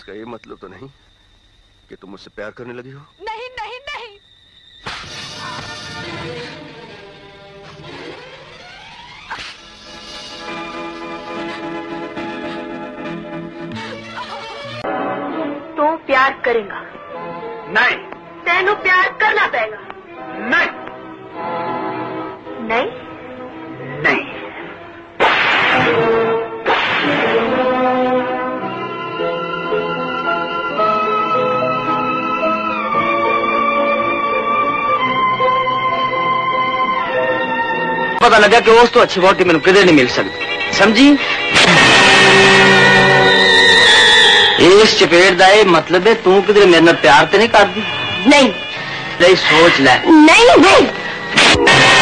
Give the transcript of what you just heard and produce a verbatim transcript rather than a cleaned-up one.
इसका ये मतलब तो नहीं कि तुम मुझसे प्यार करने लगी हो? नहीं नहीं नहीं। तू प्यार करेगा? नहीं। तेनू प्यार करना पेगा? नहीं नहीं नहीं। पता लगा कि उस तो अच्छी वोटी मैंने किधर नहीं मिल सकती, समझी? इस चपेट दा ये मतलब है तू किधर मेरे नाल प्यार तो नहीं करदी? नहीं। नहीं सोच ले। नहीं नहीं।